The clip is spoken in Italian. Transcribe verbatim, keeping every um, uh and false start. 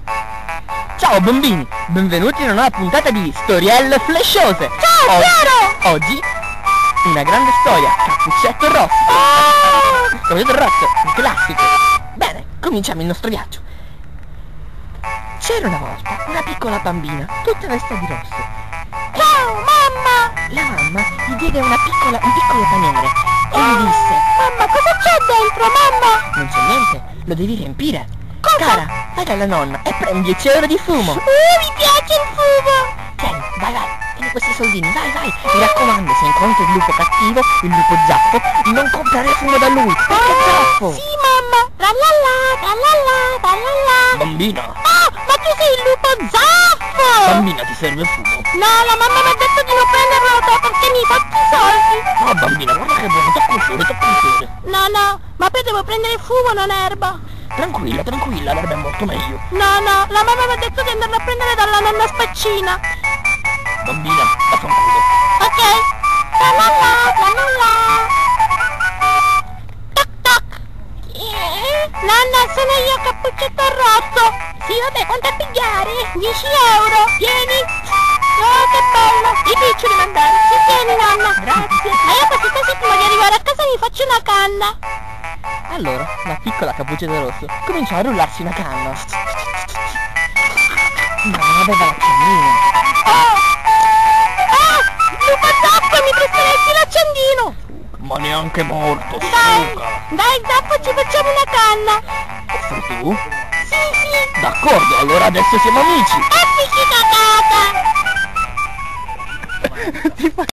Ciao bambini, benvenuti in una nuova puntata di Storielle Flashose. Ciao oggi, Piero! Oggi una grande storia, Cappuccetto Rosso. Oh! Cappuccetto Rosso, un classico. Bene, cominciamo il nostro viaggio. C'era una volta una piccola bambina, tutta vestita di rosso. Ciao mamma! La mamma gli diede una piccola, un piccolo paniere e gli disse: Mamma, cosa c'è dentro, mamma? non c'è niente, lo devi riempire. Cosa? Cara, vai dalla nonna e prendi dieci euro di fumo. Uh, mi piace il fumo! Tieni, vai vai, tieni questi soldini, vai vai. Mi raccomando, se incontri il lupo cattivo, il lupo zaffo, non comprare fumo da lui, perché è zaffo. Sì mamma! Tralala, tralala, tralala. Bambina, Oh, ma tu sei il lupo zaffo! bambina, ti serve il fumo? No, la mamma mi ha detto di non prenderlo te perché mi fatti i soldi. No bambina, guarda che buono, tocca il sole, tocca il sole. No, no, ma poi devo prendere il fumo, non erba. Tranquilla, tranquilla, l'erba è molto meglio. No, no, la mamma mi ha detto di andarlo a prendere dalla nonna Spaccina. Bambina, vaffanculo. Ok. Tralala, tralala. Toc toc. Eh, Nonna, sono io, Cappuccetto Rosso. Sì, vabbè, quanto a pigliare? dieci euro. Tieni. Oh, che bello. I piccioli mandare. Sì, tieni, nonna. Grazie. Ma io così così prima di arrivare a casa mi faccio una canna. Allora, la piccola Cappuccetto Rosso cominciò a rullarsi una canna. Ma non aveva l'accendino. Oh! Ah! Lupo Zaffo, mi presteresti l'accendino? Ma neanche morto, Dai, suga. dai Zaffo, ci facciamo una canna. Offri tu? Sì, sì. D'accordo, allora adesso siamo amici. E picchi cacata. Ti fa